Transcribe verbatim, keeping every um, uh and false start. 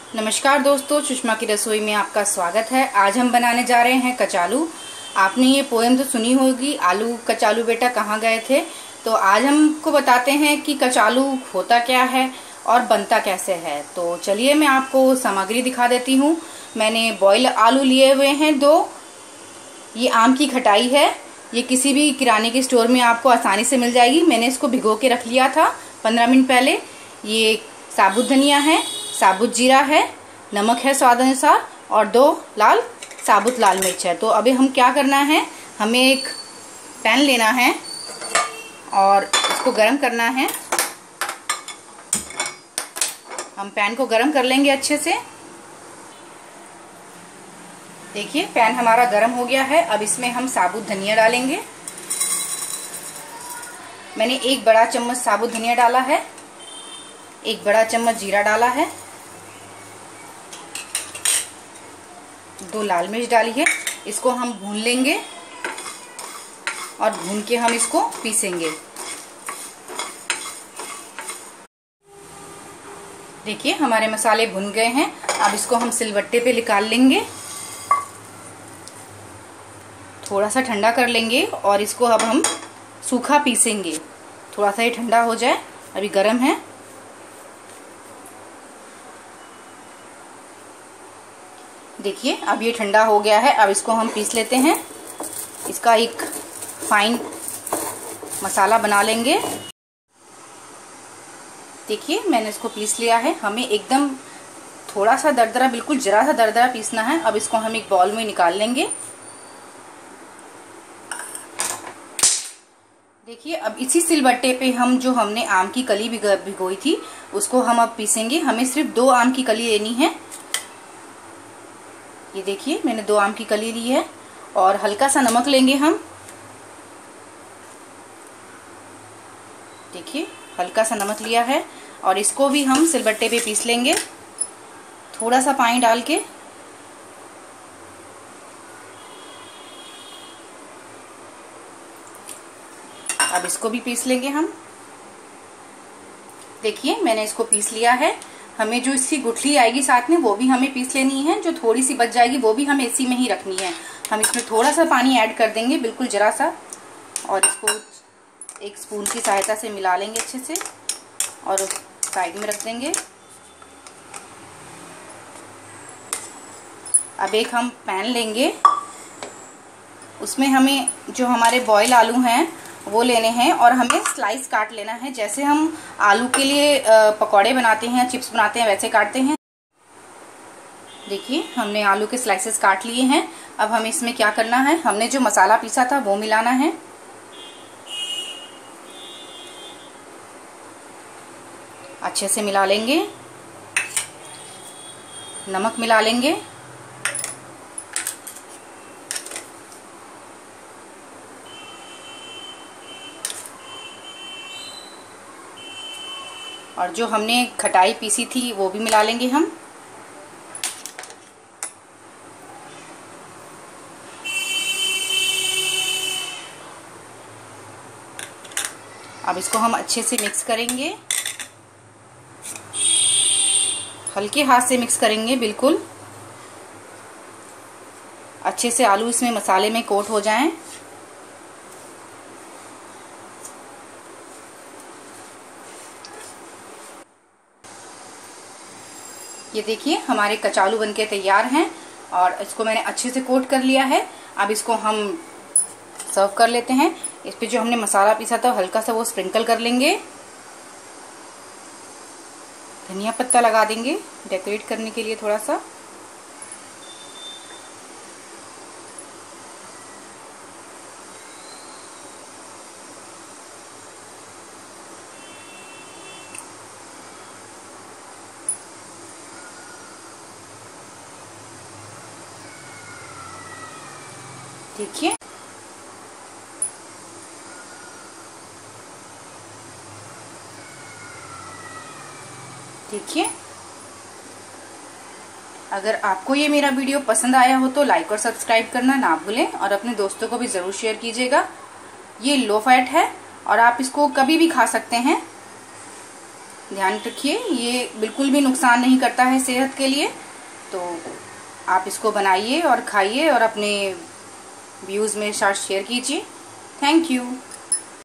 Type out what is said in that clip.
नमस्कार दोस्तों, सुषमा की रसोई में आपका स्वागत है। आज हम बनाने जा रहे हैं कचालू। आपने ये पोएम तो सुनी होगी, आलू कचालू बेटा कहाँ गए थे। तो आज हमको बताते हैं कि कचालू होता क्या है और बनता कैसे है। तो चलिए मैं आपको सामग्री दिखा देती हूँ। मैंने बॉयल आलू लिए हुए हैं दो। ये आम की खटाई है, ये किसी भी किराने के स्टोर में आपको आसानी से मिल जाएगी। मैंने इसको भिगो के रख लिया था पंद्रह मिनट पहले। ये साबुत धनिया है, साबुत जीरा है, नमक है स्वाद अनुसार और दो लाल साबुत लाल मिर्च है। तो अभी हम क्या करना है, हमें एक पैन लेना है और इसको गरम करना है। हम पैन को गरम कर लेंगे अच्छे से। देखिए पैन हमारा गरम हो गया है। अब इसमें हम साबुत धनिया डालेंगे। मैंने एक बड़ा चम्मच साबुत धनिया डाला है, एक बड़ा चम्मच जीरा डाला है, दो लाल मिर्च डाली है। इसको हम भून लेंगे और भून के हम इसको पीसेंगे। देखिए हमारे मसाले भुन गए हैं। अब इसको हम सिलबट्टे पे निकाल लेंगे, थोड़ा सा ठंडा कर लेंगे और इसको अब हम सूखा पीसेंगे। थोड़ा सा ये ठंडा हो जाए, अभी गर्म है। देखिए अब ये ठंडा हो गया है। अब इसको हम पीस लेते हैं। इसका एक फाइन मसाला बना लेंगे। देखिए मैंने इसको पीस लिया है। हमें एकदम थोड़ा सा दरदरा, बिल्कुल जरा सा दरदरा पीसना है। अब इसको हम एक बाउल में निकाल लेंगे। देखिए अब इसी सिलबट्टे पे हम जो हमने आम की कली भिगोई थी उसको हम अब पीसेंगे। हमें सिर्फ दो आम की कली लेनी है। ये देखिए मैंने दो आम की कली ली है और हल्का सा नमक लेंगे हम। देखिए हल्का सा नमक लिया है और इसको भी हम सिलबट्टे पे पीस लेंगे, थोड़ा सा पानी डाल के। अब इसको भी पीस लेंगे हम। देखिए मैंने इसको पीस लिया है। हमें जो इसकी गुठली आएगी साथ में वो भी हमें पीस लेनी है। जो थोड़ी सी बच जाएगी वो भी हमें इसी में ही रखनी है। हम इसमें थोड़ा सा पानी ऐड कर देंगे, बिल्कुल जरा सा, और इसको एक स्पून की सहायता से मिला लेंगे अच्छे से और साइड में रख देंगे। अब एक हम पैन लेंगे, उसमें हमें जो हमारे बॉयल आलू हैं वो लेने हैं और हमें स्लाइस काट लेना है। जैसे हम आलू के लिए पकौड़े बनाते हैं, चिप्स बनाते हैं, वैसे काटते हैं। देखिए हमने आलू के स्लाइसेस काट लिए हैं। अब हमें इसमें क्या करना है, हमने जो मसाला पीसा था वो मिलाना है। अच्छे से मिला लेंगे। नमक मिला लेंगे। और जो हमने खटाई पीसी थी वो भी मिला लेंगे हम। अब इसको हम अच्छे से मिक्स करेंगे, हल्के हाथ से मिक्स करेंगे, बिल्कुल अच्छे से आलू इसमें मसाले में कोट हो जाएं। ये देखिए हमारे कचालू बनके तैयार हैं और इसको मैंने अच्छे से कोट कर लिया है। अब इसको हम सर्व कर लेते हैं। इस पे जो हमने मसाला पीसा था हल्का सा वो स्प्रिंकल कर लेंगे। धनिया पत्ता लगा देंगे डेकोरेट करने के लिए थोड़ा सा। देखिए देखिए अगर आपको ये मेरा वीडियो पसंद आया हो तो लाइक और सब्सक्राइब करना ना भूलें और अपने दोस्तों को भी जरूर शेयर कीजिएगा। ये लो फैट है और आप इसको कभी भी खा सकते हैं। ध्यान रखिए, ये बिल्कुल भी नुकसान नहीं करता है सेहत के लिए। तो आप इसको बनाइए और खाइए और अपने व्यूज़ मेरे साथ शेयर कीजिए। Thank you.